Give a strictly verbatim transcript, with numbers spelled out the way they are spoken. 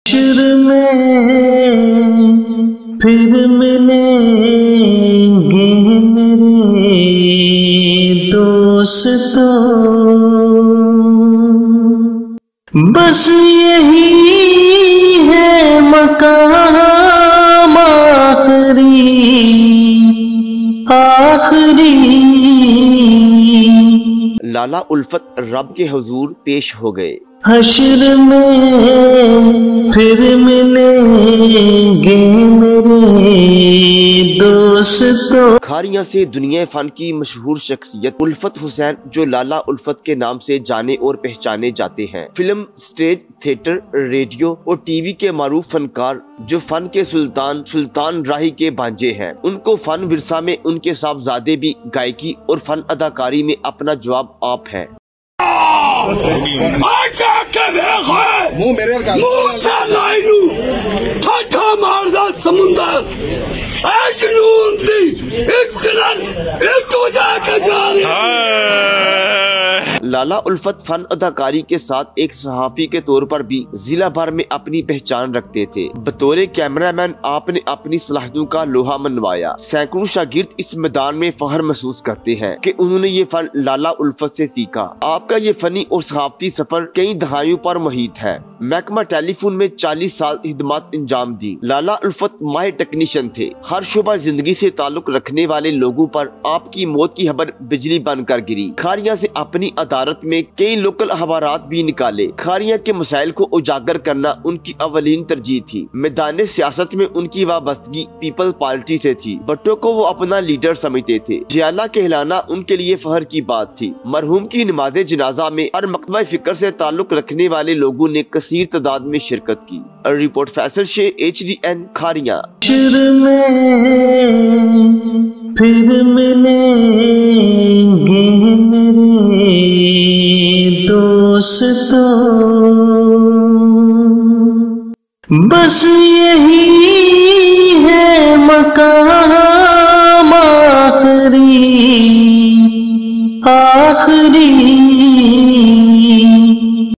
हश्र में फिर मिलेंगे मेरे दोस्तों, बस यही है मकाम आखिरी आखिरी। लाला उल्फत रब के हुजूर पेश हो गए। हश्र में फिर मिलेंगे मेरे दोस्तों। खारियां से दुनिया फन की मशहूर शख्सियत उल्फत हुसैन, जो लाला उल्फत के नाम से जाने और पहचाने जाते हैं, फिल्म, स्टेज, थिएटर, रेडियो और टीवी के मारूफ फनकार, जो फन के सुल्तान सुल्तान राही के भांजे हैं। उनको फन विरसा में उनके साहबजादे भी गायकी और फन अदाकारी में अपना जवाब आप है। मुंह मेरे मारदा समुंदर लाला उल्फत फन अदाकारी के साथ एक सहाफी के तौर पर भी जिला भर में अपनी पहचान रखते थे। बतौर कैमरामैन आपने अपनी सलाहियतों का लोहा मनवाया। सैकड़ों शागिर्द इस मैदान में फख्र महसूस करते हैं कि उन्होंने ये फन लाला उल्फत से सीखा। आपका ये फनी और सहाफती सफर कई दहाइयों पर मुहित है। महकमा टेलीफोन में चालीस साल खिदमत अंजाम दी। लाला उल्फत माहिर टेक्नीशियन थे। हर शोबा जिंदगी से ताल्लुक रखने वाले लोगों पर आपकी मौत की खबर बिजली बनकर गिरी। खारियां से अपनी अदालत में कई लोकल अखबारात भी निकाले। खारियां के मसाइल को उजागर करना उनकी अवलीन तरजीह थी। मैदान सियासत में उनकी वाबस्तगी पीपल पार्टी से थी। भट्टो को वो अपना लीडर समझते थे। जियाला कहलाना उनके लिए फख्र की बात थी। मरहूम की नमाज़े जनाजा में हर मकतबा फिक्र से ताल्लुक रखने वाले लोगों ने कसीर तादाद में शिरकत की। Report Faisal Sheikh, H D N, Kharian. फिर मिलेंगे मेरे दोस्तों, बस यही है मकाम आखिरी आखिरी।